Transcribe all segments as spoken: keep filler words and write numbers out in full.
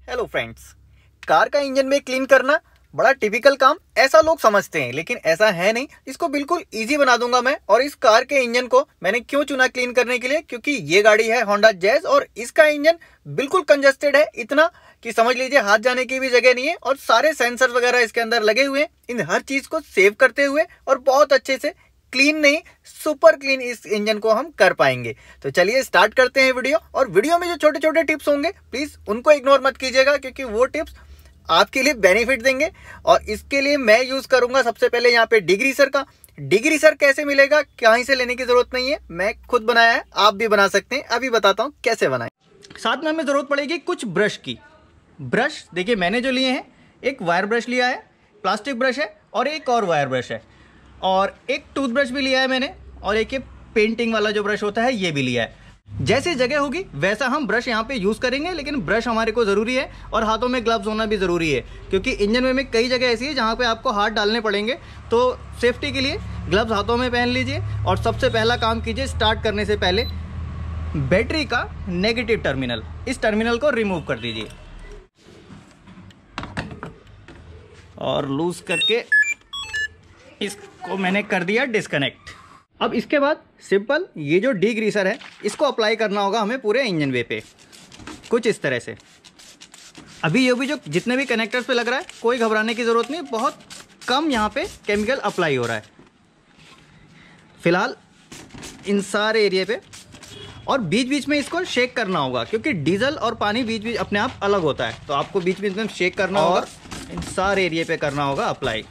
Hello friends, car का engine में clean करना बड़ा टिपिकल काम ऐसा लोग समझते हैं, लेकिन ऐसा है नहीं। इसको बिल्कुल इजी बना दूंगा मैं। और इस कार के इंजन को मैंने क्यों चुना क्लीन करने के लिए, क्योंकि ये गाड़ी है होंडा जैज और इसका इंजन बिल्कुल कंजस्टेड है, इतना कि समझ लीजिए हाथ जाने की भी जगह नहीं है। और सारे सेंसर वगैरह इसके अंदर लगे हुए हैं, इन हर चीज को सेव करते हुए और बहुत अच्छे से क्लीन नहीं सुपर क्लीन इस इंजन को हम कर पाएंगे। तो चलिए स्टार्ट करते हैं वीडियो। और वीडियो में जो छोटे छोटे टिप्स होंगे प्लीज उनको इग्नोर मत कीजिएगा, क्योंकि वो टिप्स आपके लिए बेनिफिट देंगे। और इसके लिए मैं यूज करूंगा सबसे पहले यहाँ पे डिग्रीसर का। डिग्रीसर कैसे मिलेगा, कहीं से लेने की जरूरत नहीं है, मैं खुद बनाया है, आप भी बना सकते हैं। अभी बताता हूँ कैसे बनाएं। साथ में हमें जरूरत पड़ेगी कुछ ब्रश की। ब्रश देखिए मैंने जो लिए हैं, एक वायर ब्रश लिया है, प्लास्टिक ब्रश है और एक और वायर ब्रश है, और एक टूथब्रश भी लिया है मैंने, और एक ये पेंटिंग वाला जो ब्रश होता है ये भी लिया है। जैसी जगह होगी वैसा हम ब्रश यहाँ पे यूज़ करेंगे, लेकिन ब्रश हमारे को ज़रूरी है और हाथों में ग्लव्स होना भी ज़रूरी है, क्योंकि इंजन में कई जगह ऐसी है जहाँ पे आपको हाथ डालने पड़ेंगे। तो सेफ्टी के लिए ग्लव्स हाथों में पहन लीजिए। और सबसे पहला काम कीजिए, स्टार्ट करने से पहले बैटरी का नेगेटिव टर्मिनल, इस टर्मिनल को रिमूव कर दीजिए और लूज करके इसको मैंने कर दिया डिस्कनेक्ट। अब इसके बाद सिंपल ये जो डिग्रीसर है इसको अप्लाई करना होगा हमें पूरे इंजन वे पे, कुछ इस तरह से। अभी ये भी जो जितने भी कनेक्टर्स पे लग रहा है, कोई घबराने की ज़रूरत नहीं, बहुत कम यहाँ पे केमिकल अप्लाई हो रहा है फिलहाल इन सारे एरिया पे। और बीच बीच में इसको शेक करना होगा, क्योंकि डीजल और पानी बीच बीच अपने आप अलग होता है, तो आपको बीच बीच में शेक करना होगा। इन सारे एरिया पे करना होगा अप्लाई।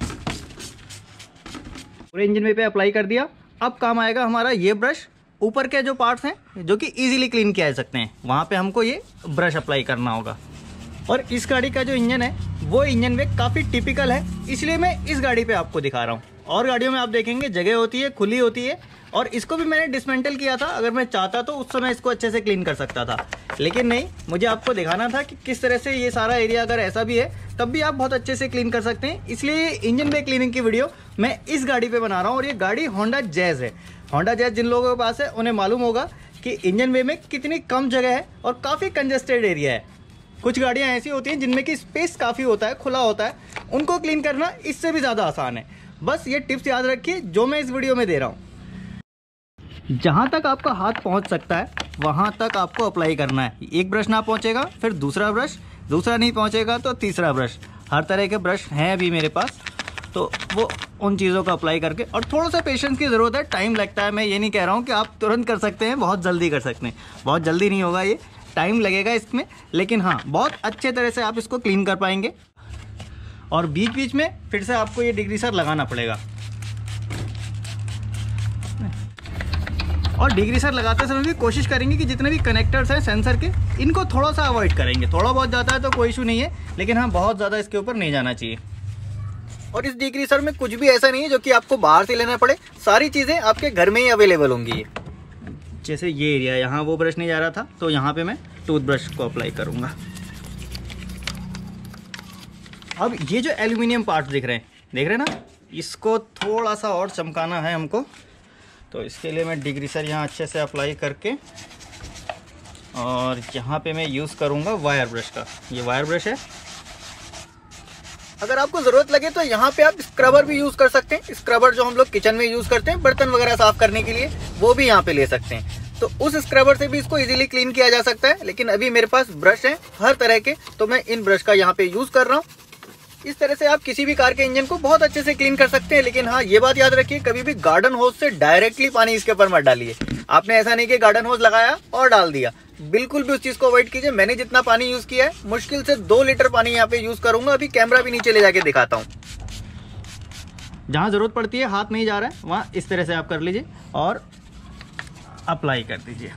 पूरे इंजन वे पे अप्लाई कर दिया। अब काम आएगा हमारा ये ब्रश। ऊपर के जो पार्ट्स हैं जो कि इजीली क्लीन किया जा सकते हैं, वहाँ पे हमको ये ब्रश अप्लाई करना होगा। और इस गाड़ी का जो इंजन है वो इंजन वे काफ़ी टिपिकल है, इसलिए मैं इस गाड़ी पे आपको दिखा रहा हूँ। और गाड़ियों में आप देखेंगे जगह होती है, खुली होती है, और इसको भी मैंने डिसमेंटल किया था। अगर मैं चाहता तो उस समय इसको अच्छे से क्लीन कर सकता था, लेकिन नहीं, मुझे आपको दिखाना था कि किस तरह से ये सारा एरिया अगर ऐसा भी है तब भी आप बहुत अच्छे से क्लीन कर सकते हैं। इसलिए इंजन वे क्लीनिंग की वीडियो मैं इस गाड़ी पे बना रहा हूँ। और ये गाड़ी होंडा जैज है। होंडा जैज जिन लोगों के पास है उन्हें मालूम होगा कि इंजन वे में कितनी कम जगह है और काफ़ी कंजेस्टेड एरिया है। कुछ गाड़ियाँ ऐसी होती हैं जिनमें कि स्पेस काफ़ी होता है, खुला होता है, उनको क्लीन करना इससे भी ज़्यादा आसान है। बस ये टिप्स याद रखिए जो मैं इस वीडियो में दे रहा हूँ। जहाँ तक आपका हाथ पहुँच सकता है वहाँ तक आपको अप्लाई करना है। एक ब्रश ना पहुँचेगा फिर दूसरा ब्रश, दूसरा नहीं पहुँचेगा तो तीसरा ब्रश। हर तरह के ब्रश हैं अभी मेरे पास, तो वो उन चीज़ों को अप्लाई करके। और थोड़ा सा पेशेंस की ज़रूरत है, टाइम लगता है। मैं ये नहीं कह रहा हूँ कि आप तुरंत कर सकते हैं, बहुत जल्दी कर सकते हैं, बहुत जल्दी नहीं होगा, ये टाइम लगेगा इसमें, लेकिन हाँ बहुत अच्छे तरह से आप इसको क्लीन कर पाएंगे। और बीच बीच में फिर से आपको ये डिग्रीसर लगाना पड़ेगा। और डिग्रीसर लगाते समय भी कोशिश करेंगे कि जितने भी कनेक्टर्स हैं सेंसर के, इनको थोड़ा सा अवॉइड करेंगे। थोड़ा बहुत जाता है तो कोई इशू नहीं है, लेकिन हाँ बहुत ज़्यादा इसके ऊपर नहीं जाना चाहिए। और इस डिग्रीसर में कुछ भी ऐसा नहीं है जो कि आपको बाहर से लेना पड़े, सारी चीज़ें आपके घर में ही अवेलेबल होंगी। जैसे ये एरिया, यहाँ वो ब्रश नहीं जा रहा था तो यहाँ पे मैं टूथब्रश को अप्लाई करूँगा। अब ये जो एल्यूमिनियम पार्ट्स दिख रहे हैं, देख रहे हैं ना, इसको थोड़ा सा और चमकाना है हमको। तो इसके लिए मैं डिग्रीसर यहाँ अच्छे से अप्लाई करके, और यहाँ पे मैं यूज़ करूँगा वायर ब्रश का। ये वायर ब्रश है। अगर आपको ज़रूरत लगे तो यहाँ पे आप स्क्रबर भी यूज़ कर सकते हैं। स्क्रबर जो हम लोग किचन में यूज़ करते हैं बर्तन वगैरह साफ़ करने के लिए, वो भी यहाँ पे ले सकते हैं। तो उस स्क्रबर से भी इसको इजीली क्लीन किया जा सकता है। लेकिन अभी मेरे पास ब्रश हैं हर तरह के, तो मैं इन ब्रश का यहाँ पे यूज़ कर रहा हूँ। इस तरह से आप किसी भी कार के इंजन को बहुत अच्छे से क्लीन कर सकते हैं। लेकिन हाँ ये बात याद रखिए, कभी भी गार्डन होज से डायरेक्टली पानी इसके ऊपर मत डालिए। आपने ऐसा नहीं कि गार्डन होज लगाया और डाल दिया, बिल्कुल भी उस चीज़ को अवॉइड कीजिए। मैंने जितना पानी यूज़ किया है, मुश्किल से दो लीटर पानी यहाँ पे यूज़ करूंगा। अभी कैमरा भी नीचे ले जाके दिखाता हूँ। जहाँ ज़रूरत पड़ती है, हाथ नहीं जा रहा है, वहाँ इस तरह से आप कर लीजिए और अप्लाई कर दीजिए।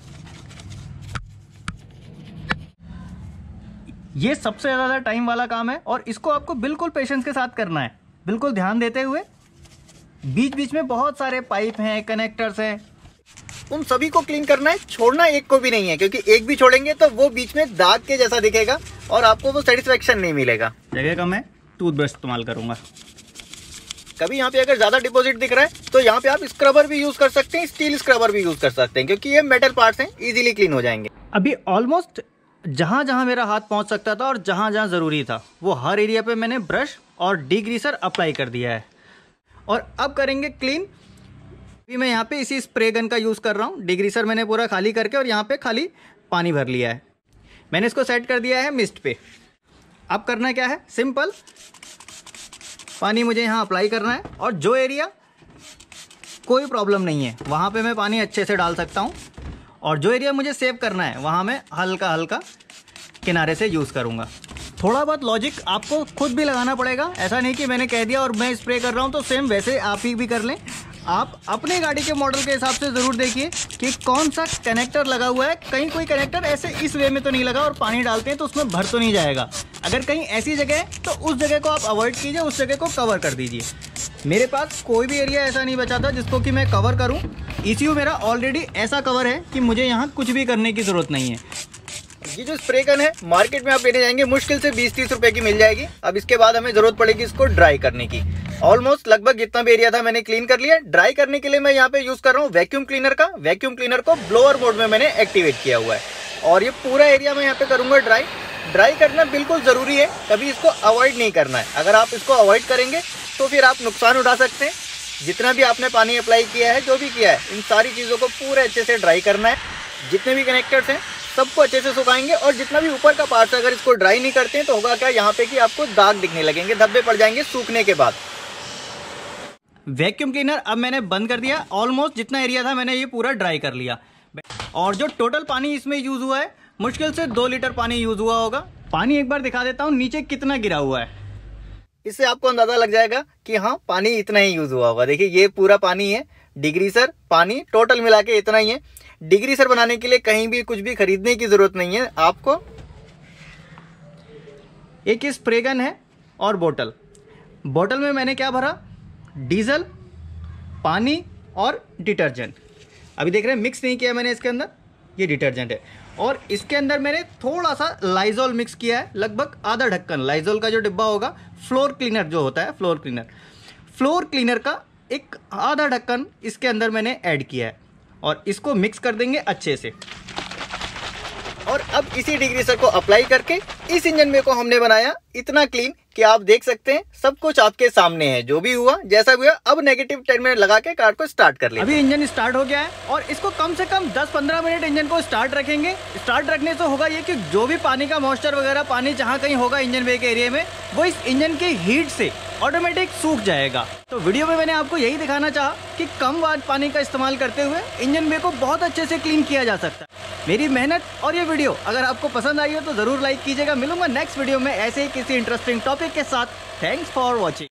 ये सबसे ज़्यादा टाइम वाला काम है और इसको आपको बिल्कुल पेशेंस के साथ करना है, बिल्कुल ध्यान देते हुए। बीच बीच में बहुत सारे पाइप हैं, कनेक्टर्स हैं, उन सभी को क्लीन करना है, छोड़ना एक को भी नहीं है, क्योंकि एक भी छोड़ेंगे तो वो बीच में दाग के जैसा दिखेगा और आपको वो सेटिस्फेक्शन नहीं मिलेगा। जगह कम है, टूथब्रश इस्तेमाल करूंगा। कभी यहाँ पे अगर ज़्यादा डिपॉजिट दिख रहा है तो यहाँ पे आप स्क्रबर भी यूज़ कर सकते हैं, स्टील स्क्रबर भी यूज़ कर सकते हैं, क्योंकि ये मेटल पार्ट्स हैं, इजीली क्लीन हो जाएंगे। अभी ऑलमोस्ट जहाँ जहाँ मेरा हाथ पहुँच सकता था और जहाँ जहाँ ज़रूरी था वो हर एरिया पे मैंने ब्रश और डिग्रीसर अप्लाई कर दिया है। और अब करेंगे क्लीन। अभी मैं यहाँ पे इसी स्प्रे गन का यूज़ कर रहा हूँ। डिग्रीसर मैंने पूरा खाली करके और यहाँ पे खाली पानी भर लिया है। मैंने इसको सेट कर दिया है मिस्ट पे। अब करना क्या है, सिंपल पानी मुझे यहाँ अप्लाई करना है और जो एरिया कोई प्रॉब्लम नहीं है वहाँ पे मैं पानी अच्छे से डाल सकता हूँ, और जो एरिया मुझे सेव करना है वहाँ मैं हल्का हल्का किनारे से यूज़ करूँगा। थोड़ा बहुत लॉजिक आपको खुद भी लगाना पड़ेगा। ऐसा नहीं कि मैंने कह दिया और मैं स्प्रे कर रहा हूँ तो सेम वैसे आप ही भी कर लें। आप अपने गाड़ी के मॉडल के हिसाब से ज़रूर देखिए कि कौन सा कनेक्टर लगा हुआ है। कहीं कोई कनेक्टर ऐसे इस वे में तो नहीं लगा और पानी डालते हैं तो उसमें भर तो नहीं जाएगा। अगर कहीं ऐसी जगह है तो उस जगह को आप अवॉइड कीजिए, उस जगह को कवर कर दीजिए। मेरे पास कोई भी एरिया ऐसा नहीं बचा था जिसको कि मैं कवर करूं। ईसीयू मेरा ऑलरेडी ऐसा कवर है कि मुझे यहाँ कुछ भी करने की ज़रूरत नहीं है। ये जो स्प्रे गन है मार्केट में आप लेने जाएंगे मुश्किल से बीस तीस रुपए की मिल जाएगी। अब इसके बाद हमें ज़रूरत पड़ेगी इसको ड्राई करने की। ऑलमोस्ट लगभग जितना भी एरिया था मैंने क्लीन कर लिया। ड्राई करने के लिए मैं यहाँ पे यूज़ कर रहा हूँ वैक्यूम क्लीनर का। वैक्यूम क्लीनर को ब्लोअर मोड में मैंने एक्टिवेट किया हुआ है और ये पूरा एरिया मैं यहाँ पे करूँगा ड्राई। ड्राई करना बिल्कुल ज़रूरी है, कभी इसको अवॉइड नहीं करना है। अगर आप इसको अवॉइड करेंगे तो फिर आप नुकसान उठा सकते हैं। जितना भी आपने पानी अप्लाई किया है, जो भी किया है, इन सारी चीज़ों को पूरे अच्छे से ड्राई करना है। जितने भी कनेक्टर्स हैं सबको अच्छे से सुखाएंगे और जितना भी ऊपर का पार्ट है अगर इसको ड्राई नहीं करते हैं तो होगा क्या, यहाँ पे कि आपको दाग दिखने लगेंगे, धब्बे पड़ जाएंगे सूखने के बाद। वैक्यूम क्लीनर अब मैंने बंद कर दिया। ऑलमोस्ट जितना एरिया था मैंने ये पूरा ड्राई कर लिया और जो टोटल पानी इसमें यूज़ हुआ है मुश्किल से दो लीटर पानी यूज़ हुआ होगा। पानी एक बार दिखा देता हूँ नीचे कितना गिरा हुआ है, इससे आपको अंदाज़ा लग जाएगा कि हाँ पानी इतना ही यूज़ हुआ होगा। देखिए ये पूरा पानी है, डिग्रीसर पानी टोटल मिला के इतना ही है। डिग्रीसर बनाने के लिए कहीं भी कुछ भी खरीदने की ज़रूरत नहीं है आपको। एक स्प्रे गन है और बोतल। बोतल में मैंने क्या भरा, डीजल, पानी और डिटर्जेंट। अभी देख रहे हैं मिक्स नहीं किया मैंने इसके अंदर, ये डिटर्जेंट है। और इसके अंदर मैंने थोड़ा सा लाइजोल मिक्स किया है, लगभग आधा ढक्कन। लाइजोल का जो डिब्बा होगा, फ्लोर क्लीनर जो होता है, फ्लोर क्लीनर फ्लोर क्लीनर का एक आधा ढक्कन इसके अंदर मैंने ऐड किया है और इसको मिक्स कर देंगे अच्छे से। और अब इसी डिग्रीसर को अप्लाई करके इस इंजन में को हमने बनाया इतना क्लीन कि आप देख सकते हैं सब कुछ आपके सामने है। जो भी हुआ जैसा भी हुआ, अब नेगेटिव टेन मिनट लगा के कार को स्टार्ट कर लिया। अभी इंजन स्टार्ट हो गया है और इसको कम से कम दस पंद्रह मिनट इंजन को स्टार्ट रखेंगे। स्टार्ट रखने से होगा ये कि जो भी पानी का मॉइस्चर वगैरह पानी जहाँ कहीं होगा इंजन बे के एरिया में, वो इस इंजन की हीट से ऑटोमेटिक सूख जाएगा। तो वीडियो में मैंने आपको यही दिखाना चाहा कि कम वाट पानी का इस्तेमाल करते हुए इंजन बे को बहुत अच्छे से क्लीन किया जा सकता है। मेरी मेहनत और ये वीडियो अगर आपको पसंद आई हो तो ज़रूर लाइक कीजिएगा। मिलूंगा नेक्स्ट वीडियो में ऐसे ही किसी इंटरेस्टिंग टॉपिक के साथ। Thanks for watching.